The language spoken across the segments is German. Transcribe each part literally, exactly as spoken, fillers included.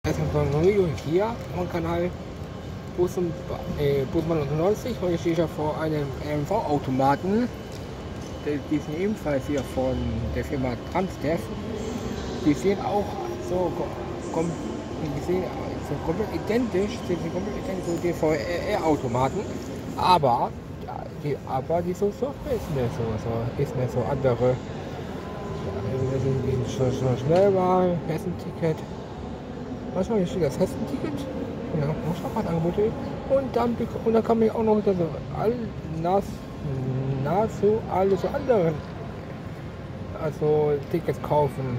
Das ist ein Video hier am Kanal Bus, äh, Busmann neunundneunzig. Heute stehe ich ja vor einem M V-Automaten. Die sind ebenfalls hier von der Firma Transdev. Die sehen auch so, kom die sehen so komplett identisch, sind sie komplett identisch zu D V R-Automaten. Aber die, aber die so Software ist nicht so, so ist nicht so andere. Ja, die sind schon, schon Schnellwahl, Hessenticket. Manchmal hier steht das Hessenticket. Ja, muss auch mal Angebote. Und dann, und dann kann man auch noch so all, nas, nahezu alle so anderen also Tickets kaufen.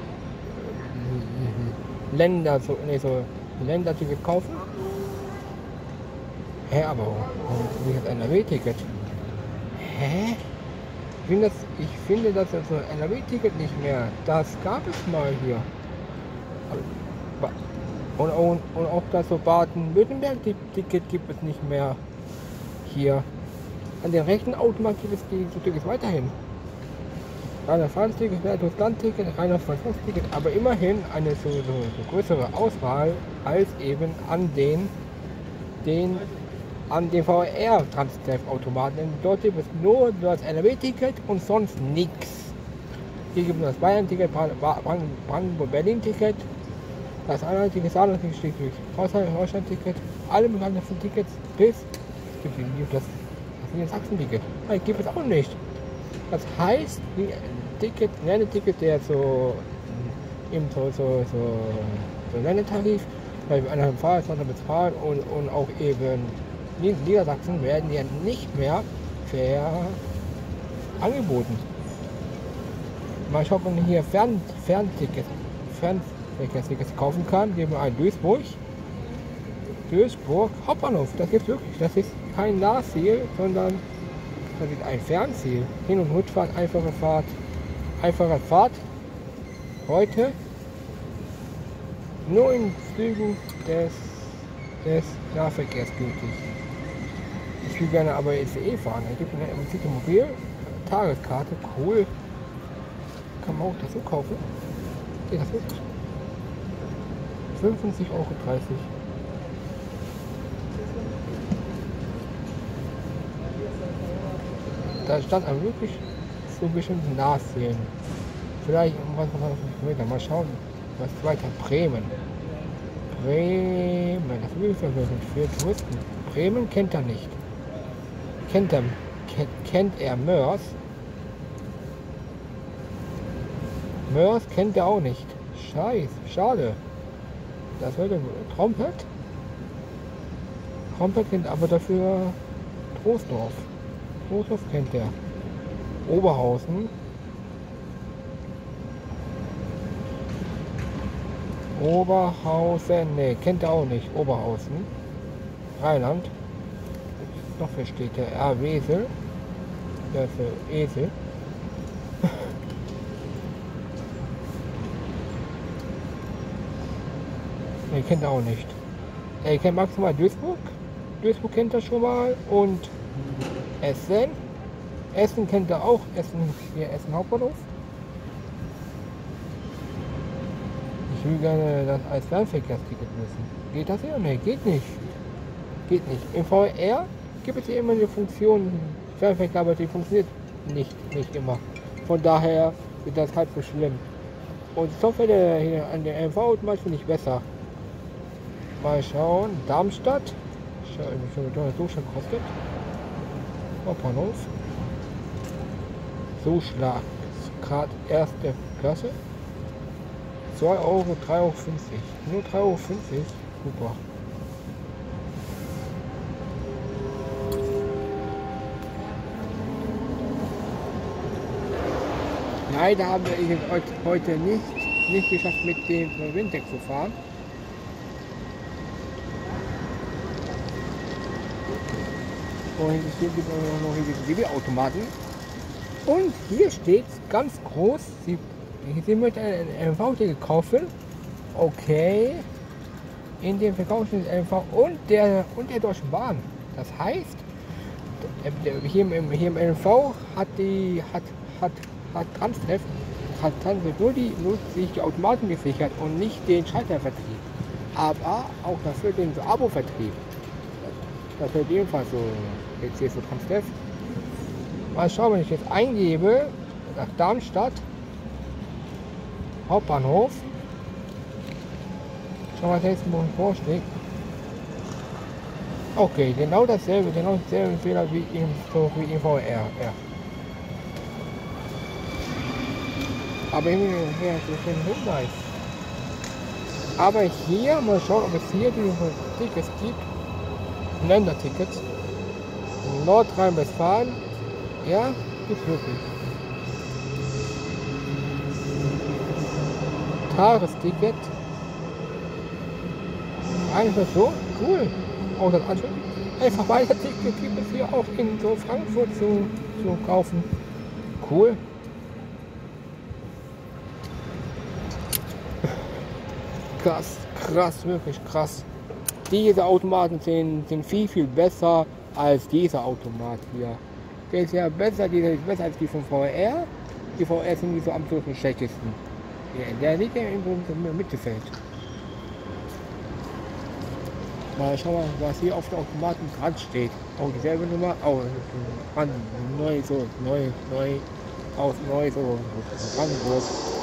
Länder, so, nee, so Länderticket kaufen. Hä, aber wie das N R W-Ticket? Hä? Ich finde, das, ich finde das also N R W-Ticket nicht mehr. Das gab es mal hier. Und, und, und auch das so Baden-Württemberg-Ticket gibt es nicht mehr hier. An den rechten Automat gibt es die so Tickets weiterhin. Rheinland-Pfalz-Ticket, Land-Ticket, Rheinland-Pfalz-Ticket, aber immerhin eine so, so, so größere Auswahl als eben an den, den an den V R-Transdev-Automaten. Dort gibt es nur das N R W-Ticket und sonst nichts. Hier gibt es das Bayern-Ticket, Brandenburg-Berlin-Ticket, das Einheitliche Saarland-Ticket steht durch Deutschland-Ticket, alle bekannten Tickets bis gibt das, das Sachsen-Ticket. Nein, gibt es auch nicht. Das heißt, die Ticket, Lerneticket, der so eben so, so, so, so Lerntarif, bei einem Fahrer bezahlt und, und auch eben Niedersachsen werden ja nicht mehr fair angeboten. Mal schaut, man hier Fern, Ferntickets, Fernverkehrstickets kaufen kann, geben wir ein Duisburg, Duisburg Hauptbahnhof, das gibt es wirklich, das ist kein Nahziel, sondern das ist ein Fernziel. Hin- und Rückfahrt, einfache Fahrt, einfache Fahrt. Heute nur in Zügen des, des Nahverkehrs gültig. Ich will gerne aber I C E fahren. Es gibt eine City Mobil Tageskarte, cool. Kann man auch dazu kaufen. Geht das wirklich? fünfundsiebzig Euro dreißig. Da stand aber wirklich so bestimmten Nachsehen. Vielleicht was man mal schauen, was weiter. Bremen. Bremen, das will ich für Touristen. Bremen kennt er nicht. Kennt er, kennt, kennt er Mörs? Mörs kennt er auch nicht. Scheiß, schade. Das würde Trompet. Trompet kennt aber dafür Troisdorf. Troisdorf kennt er. Oberhausen. Oberhausen, ne, kennt er auch nicht. Oberhausen. Rheinland. Noch versteht er. R. Wesel. Der für Esel. Ne, kennt er auch nicht. Er kennt maximal Duisburg. Duisburg kennt er schon mal. Und Essen. Essen kennt er auch. Essen, hier Essen Hauptbahnhof. Ich will gerne das als Fernverkehrsticket müssen. Geht das hier? Ne, geht nicht. Geht nicht. Im V R gibt es hier immer eine Funktion Fernverkehr, aber die funktioniert nicht, nicht immer. Von daher ist das halt so schlimm. Und die Software hier an der M V-Automat finde ich besser. Mal schauen. Darmstadt. Schau, wie viel das so schon kostet. Hauptbahnhof. So Schlag. Gerade erste Klasse. zwei Euro, drei Euro fünfzig. Nur drei Euro fünfzig. Super. Leider haben wir es heute nicht, nicht geschafft, mit dem Windex zu fahren. Und hier gibt es noch die D W-Automaten. Und hier steht ganz groß, Sie, Sie möchten ein M V-Ticket kaufen. Okay. In dem verkauften M V und der, und der Deutschen Bahn. Das heißt, hier im, hier im M V hat die hat, hat, hat Transdev hat Transdev nur, die, nur sich die Automaten gesichert und nicht den Schaltervertrieb. aber auch dafür den Abo-Vertrieb. Das wird ebenfalls so jetzt hier so Transdev. Mal schauen, wenn ich jetzt eingebe nach Darmstadt Hauptbahnhof. Schau mal, was jetzt morgen vorschlägt. Okay, genau dasselbe, genau dasselbe Fehler wie im, so wie im V R. Ja. Aber hier ist ein Hinweis. Aber hier, mal schauen, ob es hier diese Tickets gibt. Ländertickets. Nordrhein-Westfalen. Ja, gibt wirklich. Tagesticket. Einfach so, cool. Auch das andere. Einfach weiter Ticket gibt es hier auch in so Frankfurt zu, zu kaufen. Cool. Krass, krass, wirklich krass. Diese Automaten sind, sind viel, viel besser als dieser Automat hier. Der ist ja besser, dieser ist besser als die von V R. Die V R sind die so absolut schlechtesten. Ja, der liegt ja im Mittelfeld. Mal schauen wir, was hier auf der Automaten dran steht. Auch dieselbe Nummer, auch oh, neu, so, neu, neu, aus neu, so, Brandenburg.